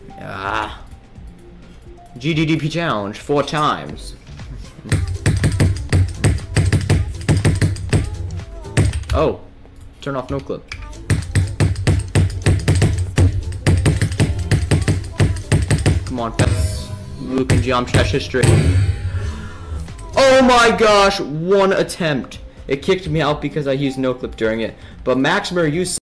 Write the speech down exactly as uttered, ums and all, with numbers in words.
Ah. G D D P challenge four times. Oh, turn off no clip. Come on, Luke and Jump Test history. Oh my gosh, one attempt. It kicked me out because I used no clip during it. But Max Murray used